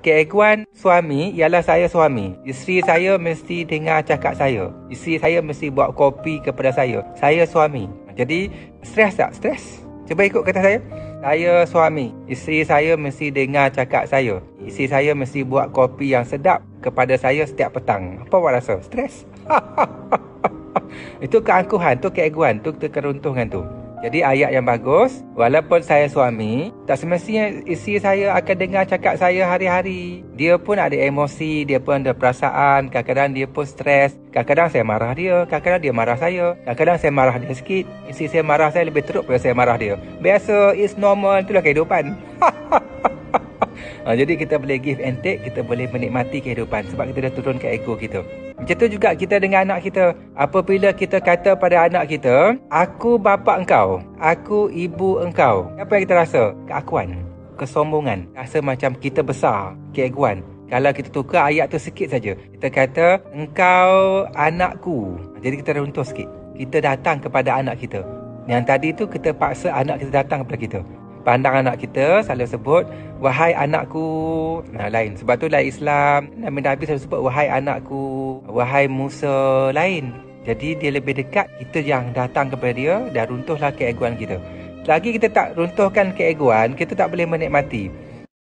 Keeguan suami ialah saya suami. Isteri saya mesti dengar cakap saya. Isteri saya mesti buat kopi kepada saya. Saya suami. Jadi, stres tak? Stres? Cuba ikut kata saya. Saya suami. Isteri saya mesti dengar cakap saya. Isteri saya mesti buat kopi yang sedap kepada saya setiap petang. Apa awak rasa? Stres? Itu keangkuhan, tu keeguan, tu keruntuhan tu. Jadi ayat yang bagus, walaupun saya suami, tak semestinya isteri saya akan dengar cakap saya hari-hari. Dia pun ada emosi, dia pun ada perasaan, kadang-kadang dia pun stres. Kadang-kadang saya marah dia, kadang-kadang dia marah saya. Kadang-kadang saya marah dia sikit, isteri saya marah saya lebih teruk daripada saya marah dia. Biasa, it's normal, itulah kehidupan. Jadi kita boleh give and take, kita boleh menikmati kehidupan sebab kita dah turunkan ego kita. Macam tu juga kita dengan anak kita. Apabila kita kata pada anak kita, aku bapa engkau, aku ibu engkau, apa yang kita rasa? Keakuan, kesombongan, rasa macam kita besar, keegoan. Kalau kita tukar ayat tu sikit saja, kita kata engkau anakku, jadi kita runtuh sikit. Kita datang kepada anak kita. Yang tadi tu kita paksa anak kita datang kepada kita. Pandang anak kita selalu sebut wahai anakku. Lain. Sebab tu dalam Islam Nabi selalu sebut wahai anakku, wahai Musa, lain. Jadi dia lebih dekat, kita yang datang kepada dia dan runtuhlah keegoan kita. Selagi kita tak runtuhkan keegoan, kita tak boleh menikmati.